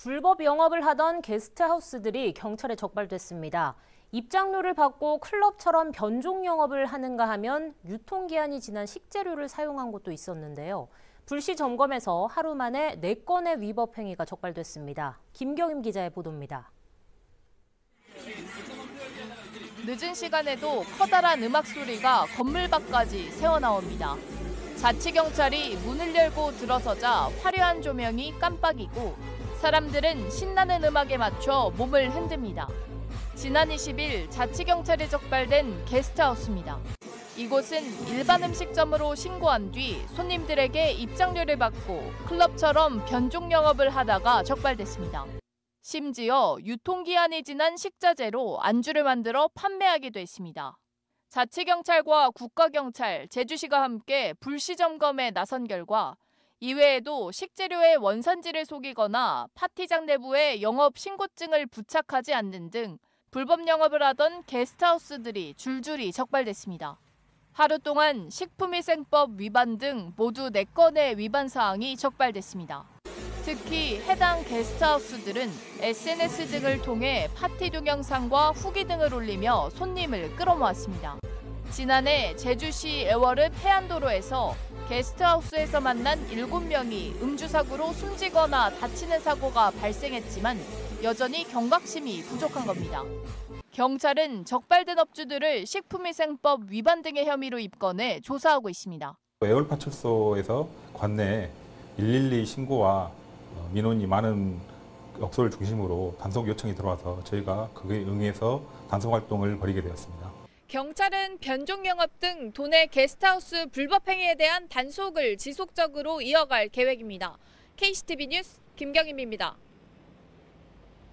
불법 영업을 하던 게스트하우스들이 경찰에 적발됐습니다. 입장료를 받고 클럽처럼 변종 영업을 하는가 하면 유통기한이 지난 식재료를 사용한 곳도 있었는데요. 불시 점검에서 하루 만에 4건의 위법 행위가 적발됐습니다. 김경임 기자의 보도입니다. 늦은 시간에도 커다란 음악 소리가 건물 밖까지 새어나옵니다. 자치경찰이 문을 열고 들어서자 화려한 조명이 깜빡이고 사람들은 신나는 음악에 맞춰 몸을 흔듭니다. 지난 20일 자치경찰에 적발된 게스트하우스입니다. 이곳은 일반 음식점으로 신고한 뒤 손님들에게 입장료를 받고 클럽처럼 변종 영업을 하다가 적발됐습니다. 심지어 유통기한이 지난 식자재로 안주를 만들어 판매하기도 했습니다. 자치경찰과 국가경찰, 제주시가 함께 불시 점검에 나선 결과 이외에도 식재료의 원산지를 속이거나 파티장 내부에 영업 신고증을 부착하지 않는 등 불법 영업을 하던 게스트하우스들이 줄줄이 적발됐습니다. 하루 동안 식품위생법 위반 등 모두 4건의 위반 사항이 적발됐습니다. 특히 해당 게스트하우스들은 SNS 등을 통해 파티 동영상과 후기 등을 올리며 손님을 끌어모았습니다. 지난해 제주시 애월읍 해안도로에서 게스트하우스에서 만난 7명이 음주사고로 숨지거나 다치는 사고가 발생했지만 여전히 경각심이 부족한 겁니다. 경찰은 적발된 업주들을 식품위생법 위반 등의 혐의로 입건해 조사하고 있습니다. 애월파출소에서 관내 112 신고와 민원이 많은 업소를 중심으로 단속 요청이 들어와서 저희가 그에 응해서 단속 활동을 벌이게 되었습니다. 경찰은 변종 영업 등 도내 게스트하우스 불법 행위에 대한 단속을 지속적으로 이어갈 계획입니다. KCTV 뉴스 김경임입니다.